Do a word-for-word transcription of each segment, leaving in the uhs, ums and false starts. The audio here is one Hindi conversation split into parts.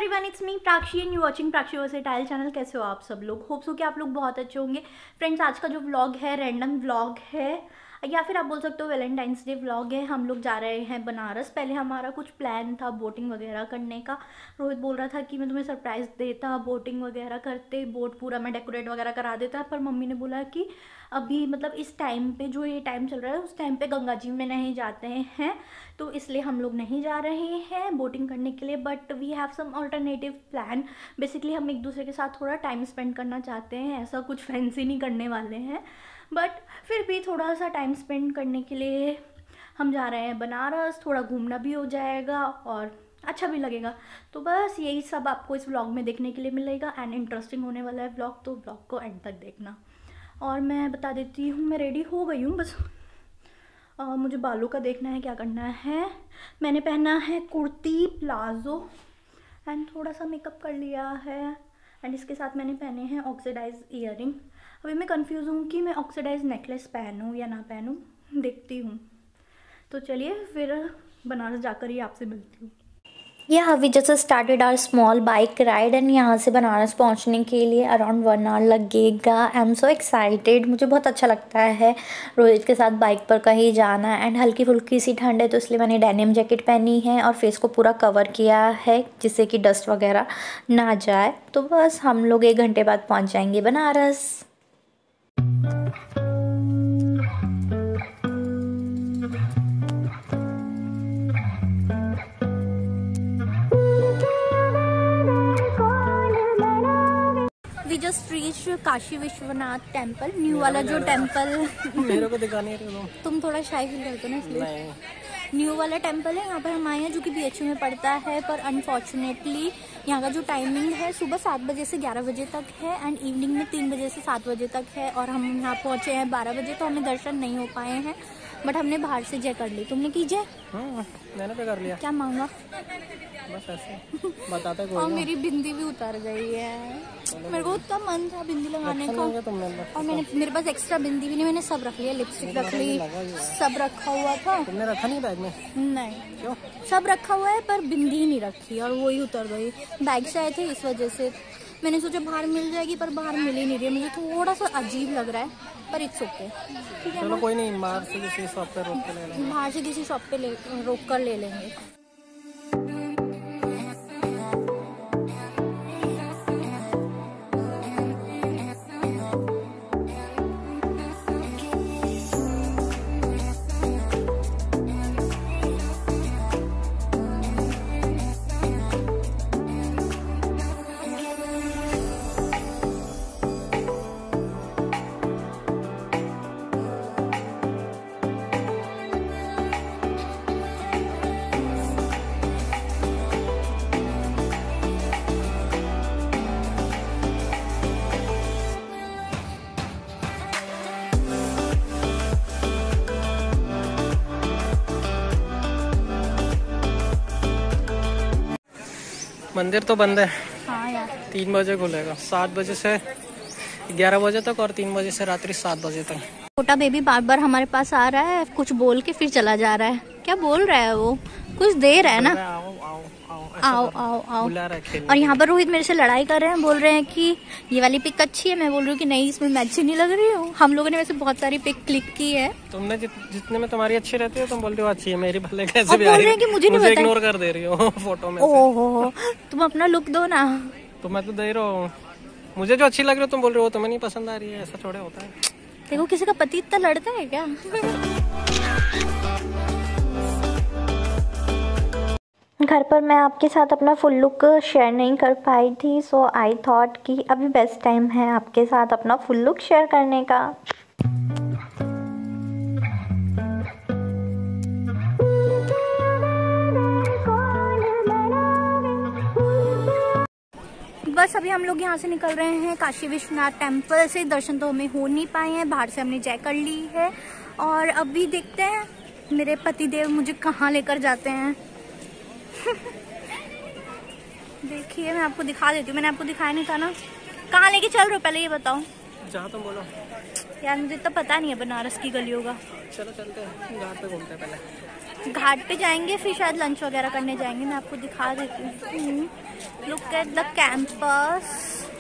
Everyone, it's me Prakshi and you watching Prakshi versatile channel. कैसे हो आप सब लोग? होप सो कि आप लोग बहुत अच्छे होंगे। फ्रेंड्स, आज का जो व्लॉग है रैंडम व्लॉग है या फिर आप बोल सकते हो वैलेंटाइंस डे व्लॉग है। हम लोग जा रहे हैं बनारस। पहले हमारा कुछ प्लान था बोटिंग वगैरह करने का। रोहित बोल रहा था कि मैं तुम्हें सरप्राइज़ देता, बोटिंग वगैरह करते, बोट पूरा मैं डेकोरेट वगैरह करा देता, पर मम्मी ने बोला कि अभी मतलब इस टाइम पे जो ये टाइम चल रहा है उस टाइम पे गंगा जी में नहीं जाते हैं, तो इसलिए हम लोग नहीं जा रहे हैं बोटिंग करने के लिए। But we have some alternative plan. Basically हम एक दूसरे के साथ थोड़ा टाइम स्पेंड करना चाहते हैं। ऐसा कुछ फैंसी नहीं करने वाले हैं, बट फिर भी थोड़ा सा टाइम स्पेंड करने के लिए हम जा रहे हैं बनारस। थोड़ा घूमना भी हो जाएगा और अच्छा भी लगेगा। तो बस यही सब आपको इस व्लॉग में देखने के लिए मिलेगा एंड इंटरेस्टिंग होने वाला है व्लॉग, तो व्लॉग को एंड तक देखना। और मैं बता देती हूँ, मैं रेडी हो गई हूँ, बस आ, मुझे बालों का देखना है क्या करना है। मैंने पहना है कुर्ती प्लाजो एंड थोड़ा सा मेकअप कर लिया है एंड इसके साथ मैंने पहने हैं ऑक्सीडाइज ईयरिंग। अभी मैं कंफ्यूज हूँ कि मैं ऑक्सीडाइज नेकलेस पहनूँ या ना पहनूँ, देखती हूँ। तो चलिए फिर बनारस जाकर ही आपसे मिलती हूँ। Yeah, we just started our small bike ride and यहाँ से बनारस पहुँचने के लिए अराउंड वन आवर लगेगा। I am so excited. मुझे बहुत अच्छा लगता है रोहित के साथ बाइक पर कहीं जाना एंड हल्की फुल्की सी ठंड है तो इसलिए मैंने डेनिम जैकेट पहनी है और फेस को पूरा कवर किया है जिससे कि डस्ट वगैरह ना जाए। तो बस हम लोग एक घंटे बाद पहुँच जाएंगे Banaras. We just reached Kashi Vishwanath temple, new वाला जो टेम्पल मेरे को दिखाने रहे हो तुम थोड़ा शाय फील करते हो ना, इसलिए न्यू वाला टेम्पल है। यहाँ पर हम आए हैं जो कि बीएचयू में पड़ता है, पर अनफॉर्चुनेटली यहाँ का जो टाइमिंग है सुबह सात बजे से ग्यारह बजे तक है एंड इवनिंग में तीन बजे से सात बजे तक है। और हम यहाँ पहुँचे हैं बारह बजे, तो हमें दर्शन नहीं हो पाए हैं, बट हमने बाहर से जय कर ली। तुमने की जय? मैंने पे कर लिया। क्या मांगा? बस ऐसे बताते कोई। और मेरी बिंदी भी उतर गई है। मेरे को उतना मन था बिंदी लगाने का और मैंने मेरे पास एक्स्ट्रा बिंदी भी नहीं, मैंने सब रख लिया। लिपस्टिक रख ली, सब रखा हुआ था। तुमने रखा नहीं बैग में? नहीं, क्यों? सब रखा हुआ है पर बिंदी ही नहीं रखी और वो ही उतर गई। बैग से आए थे इस वजह से मैंने सोचा बाहर मिल जाएगी, पर बाहर मिल ही नहीं रही। मुझे थोड़ा सा अजीब लग रहा है, पर इट्स ओके। ठीक है, चलो कोई नहीं, बाहर से किसी शॉप पे रोक कर ले लेंगे। बाहर से किसी शॉप पे रोक कर ले लेंगे। मंदिर तो बंद है। हाँ यार, तीन बजे खुलेगा, सात बजे से ग्यारह बजे तक और तीन बजे से रात्रि सात बजे तक। छोटा बेबी बार बार हमारे पास आ रहा है, कुछ बोल के फिर चला जा रहा है। क्या बोल रहा है वो? कुछ दे रहा है ना, आओ आओ आओ आओ आओ आओ। बुला रहा है खेलने। और यहाँ पर रोहित मेरे से लड़ाई कर रहे हैं, बोल रहे हैं कि ये वाली पिक अच्छी है। मैं बोल रही हूँ कि नहीं, इसमें मैं अच्छी नहीं लग रही हूँ। हम लोगों ने वैसे बहुत सारी पिक क्लिक की है। तुमने जित, जितने में तुम्हारी अच्छी रहती है तुम बोलते हो अच्छी है, मेरी भले कैसे भी बोल रहे हैं कि मुझे नहीं पता, इग्नोर कर दे रही हो फोटो में। ओहो, तुम अपना लुक दो ना। तो मैं तो दे रहा हूँ, मुझे जो अच्छी लग रही है तुम बोल रहे हो तुम्हें नहीं पसंद आ रही है। ऐसा थोड़ा होता है। देखो, किसी का पति इतना लड़ता है क्या? घर पर मैं आपके साथ अपना फुल लुक शेयर नहीं कर पाई थी, सो आई थॉट कि अभी बेस्ट टाइम है आपके साथ अपना फुल लुक शेयर करने का। बस अभी हम लोग यहाँ से निकल रहे हैं काशी विश्वनाथ टेम्पल से। दर्शन तो हमें हो नहीं पाए हैं, बाहर से हमने जय कर ली है और अभी देखते हैं मेरे पति देव मुझे कहाँ लेकर जाते हैं। देखिए, मैं आपको दिखा देती हूँ। मैंने आपको दिखाया नहीं था ना। कहाँ लेके चल रहे हो पहले ये बताओ। जहाँ तुम बोलो। यार मुझे तो पता नहीं है बनारस की गलियों का। चलो चलते हैं, घाट पे घूमते हैं पहले। घाट पे जाएंगे, फिर शायद लंच वगैरह करने जाएंगे। मैं आपको दिखा देती हूँ। Look at the campus.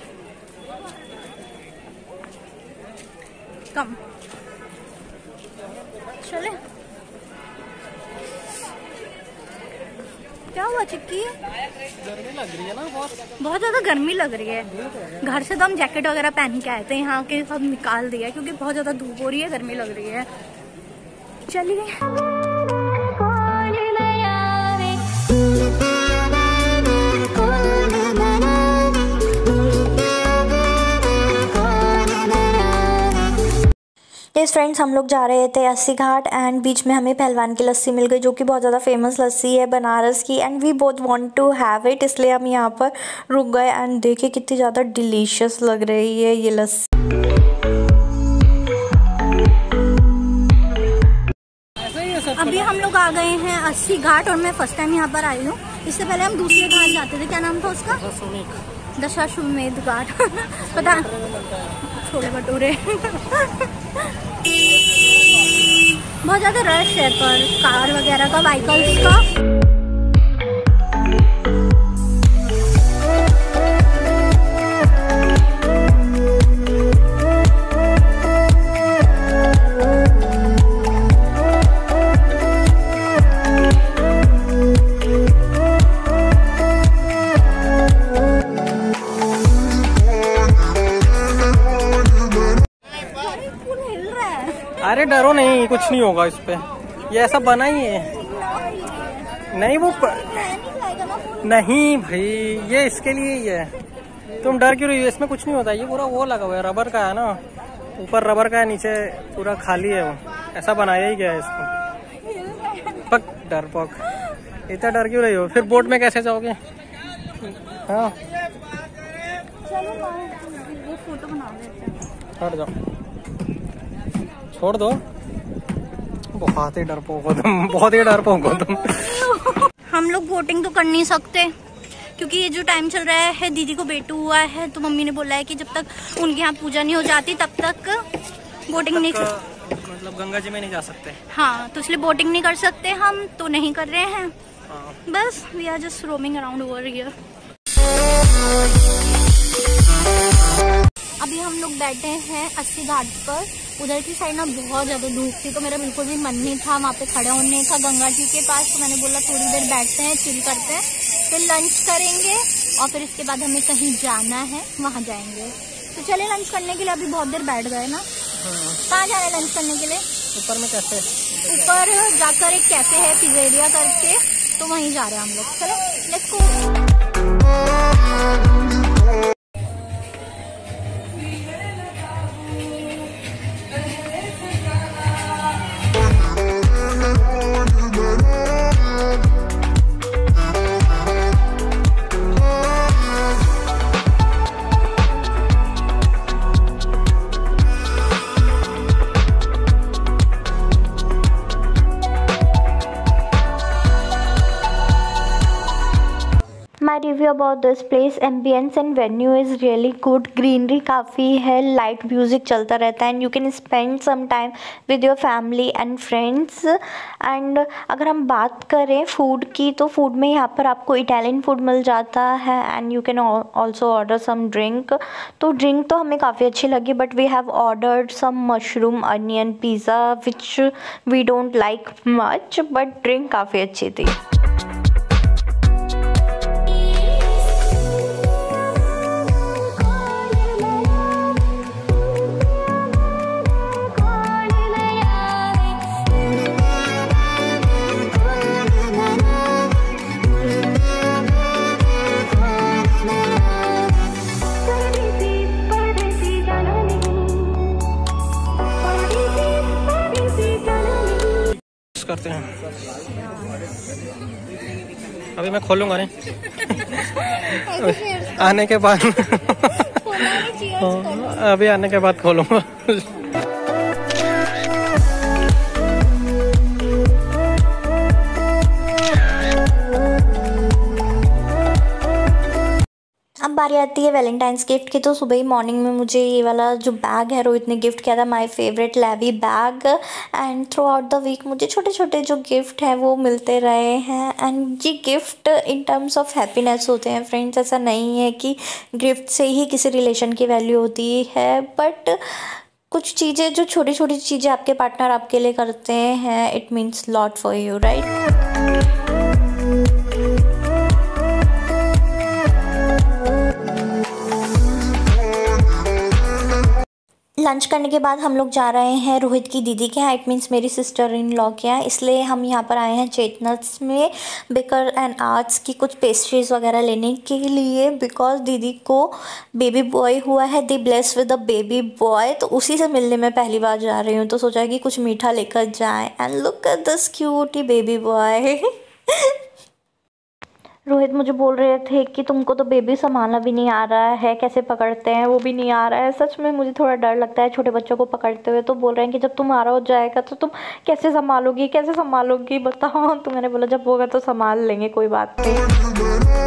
Come चले। क्या हुआ चिक्की? गर्मी लग रही है ना बहुत बहुत ज्यादा गर्मी लग रही है। घर से तो हम जैकेट वगैरह पहन के आए थे, यहाँ के सब निकाल दिया क्योंकि बहुत ज्यादा धूप हो रही है, गर्मी लग रही है। चलिए। यस फ्रेंड्स, हम लोग जा रहे थे अस्सी घाट एंड बीच में हमें पहलवान की लस्सी मिल गई जो कि बहुत ज़्यादा फेमस लस्सी है बनारस की, and we both want to have it, इसलिए हम यहाँ पर रुक गए। एंड देखिए कितनी ज़्यादा डिलीशियस लग रही है ये लस्सी। अभी हम लोग आ गए हैं अस्सी घाट और मैं फर्स्ट टाइम यहाँ पर आई हूँ। इससे पहले हम दूसरे घाट जाते थे, क्या नाम था उसका? दशाश्वमेध घाट। पता छोले भटूरे। बहुत ज़्यादा रश है पर कार वगैरह का, व्हीकल्स का। अरे डरो नहीं, कुछ नहीं होगा इस पे, ये ऐसा बना ही है। नहीं वो प... नहीं भाई, ये इसके लिए ही है। तुम डर क्यों रही हो? इसमें कुछ नहीं होता। ये पूरा वो लगा हुआ है, रबर का है ना, ऊपर रबर का है, नीचे पूरा खाली है। वो ऐसा बनाया ही गया है इसको। पक डर पक, इतना डर क्यों रही हो? फिर बोट में कैसे जाओगे? हाँ वो फोटो बना देते हैं। हट जाओ, छोड़ दो। बहुत ही डरपोक हो तुम, बहुत ही डरपोक हो तुम। हम लोग बोटिंग तो कर नहीं सकते क्योंकि ये जो टाइम चल रहा है, दीदी को बेटू हुआ है, तो मम्मी ने बोला है कि जब तक उनके यहाँ पूजा नहीं हो जाती तब तक बोटिंग नहीं कर, मतलब गंगा जी में नहीं जा सकते। हाँ, तो इसलिए बोटिंग नहीं कर सकते हम, तो नहीं कर रहे हैं। हाँ। बस we are just roaming around over here. अभी हम लोग बैठे हैं अस्सी घाट पर। उधर की साइड ना बहुत ज्यादा धूप थी, तो मेरा बिल्कुल भी मन नहीं था वहाँ पे खड़े होने का गंगा जी के पास। तो मैंने बोला थोड़ी देर बैठते हैं, चिल करते हैं, फिर लंच करेंगे और फिर इसके बाद हमें कहीं जाना है, वहाँ जाएंगे। तो चले लंच करने के लिए। अभी बहुत देर बैठ गए ना। कहाँ जा रहे हैं लंच करने के लिए? ऊपर में कैफे, ऊपर जाकर एक कैफे है पिज़्ज़ेरिया करके, तो वहीं जा रहे हैं हम लोग। चलो let's go. My review about this place, ambience and venue is really good. Greenery काफ़ी है, लाइट म्यूज़िक चलता रहता है, and you can spend some time with your family and friends. And अगर हम बात करें फूड की, तो फूड में यहाँ पर आपको इटालियन फूड मिल जाता है, and you can also order some drink. तो ड्रिंक तो हमें काफ़ी अच्छी लगी, but we have ordered some mushroom onion pizza which we don't like much, but drink काफ़ी अच्छी थी। करते हैं अभी मैं खोलूंगा नहीं आने के बाद अभी आने के बाद खोलूंगा। अब बारी आती है वैलेंटाइंस गिफ्ट की। तो सुबह ही मॉर्निंग में मुझे ये वाला जो बैग है रोहित ने गिफ्ट किया था, my favourite Levi bag. And throughout the week मुझे छोटे छोटे जो गिफ्ट हैं वो मिलते रहे हैं। एंड ये gift in terms of happiness होते हैं फ्रेंड्स। ऐसा नहीं है कि गिफ्ट से ही किसी रिलेशन की वैल्यू होती है, बट कुछ चीज़ें जो छोटी छोटी चीज़ें आपके पार्टनर आपके लिए करते हैं, it means lot for you, right. Lunch करने के बाद हम लोग जा रहे हैं रोहित की दीदी के यहाँ, इट मीन्स मेरी सिस्टर इन लॉ के यहाँ। इसलिए हम यहाँ पर आए हैं चेतनट्स में बेकर एंड आर्ट्स की कुछ पेस्ट्रीज वगैरह लेने के लिए, बिकॉज दीदी को बेबी बॉय हुआ है, the bless with a baby boy. तो उसी से मिलने में पहली बार जा रही हूँ, तो सोचा कि कुछ मीठा लेकर जाएं। And look at this cutie baby boy. Rohit मुझे बोल रहे थे कि तुमको तो बेबी संभालना भी नहीं आ रहा है, कैसे पकड़ते हैं वो भी नहीं आ रहा है। सच में मुझे थोड़ा डर लगता है छोटे बच्चों को पकड़ते हुए। तो बोल रहे हैं कि जब तुम्हारा हो जाएगा तो तुम कैसे संभालोगी, कैसे संभालोगी बताओ। तो मैंने बोला जब होगा तो संभाल लेंगे, कोई बात नहीं।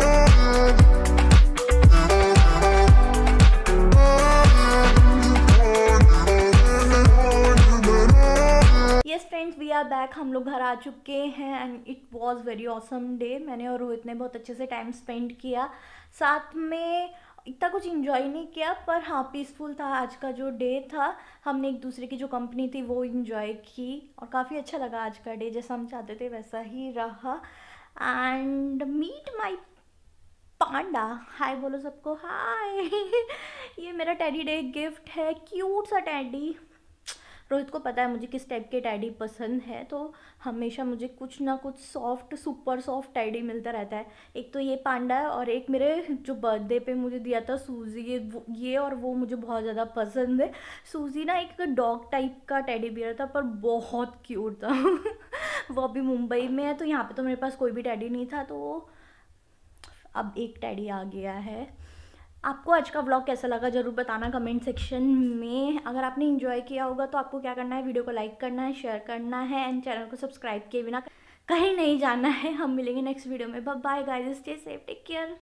Yes friends, we are back. हम लोग घर आ चुके हैं and it was very awesome day. मैंने और रोहित ने बहुत अच्छे से टाइम स्पेंड किया साथ में। इतना कुछ इंजॉय नहीं किया, पर हाँ पीसफुल था आज का जो डे था। हमने एक दूसरे की जो कंपनी थी वो इंजॉय की और काफ़ी अच्छा लगा आज का डे। जैसा हम चाहते थे वैसा ही रहा। एंड मीट माई पांडा, हाय बोलो सबको, हाय। ये मेरा टेडी डे गिफ्ट है, क्यूट सा टेडी। रोहित को पता है मुझे किस टाइप के टैडी पसंद है, तो हमेशा मुझे कुछ ना कुछ सॉफ्ट, सुपर सॉफ्ट टैडी मिलता रहता है। एक तो ये पांडा है और एक मेरे जो बर्थडे पे मुझे दिया था सूजी, ये ये और वो मुझे बहुत ज़्यादा पसंद है। सूजी ना एक डॉग टाइप का टैडी बियर था, पर बहुत क्यूट था। वो अभी मुंबई में है, तो यहाँ पे तो मेरे पास कोई भी टैडी नहीं था, तो अब एक टैडी आ गया है। आपको आज का व्लॉग कैसा लगा ज़रूर बताना कमेंट सेक्शन में। अगर आपने एंजॉय किया होगा तो आपको क्या करना है, वीडियो को लाइक करना है, शेयर करना है एंड चैनल को सब्सक्राइब किए बिना कहीं नहीं जाना है। हम मिलेंगे नेक्स्ट वीडियो में। Bye guys, stay safe, take care.